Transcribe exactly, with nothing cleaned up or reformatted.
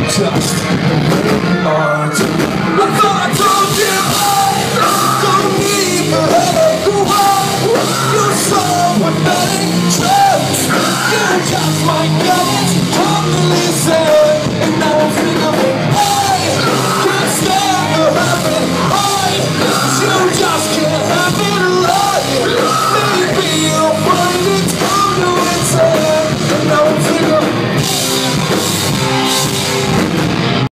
just are. I thought I told you don't need a headache. You're so pathetic. You just might get it. Come to listen, and now I'm feeling I can't stand the habit. I, you just can't have it.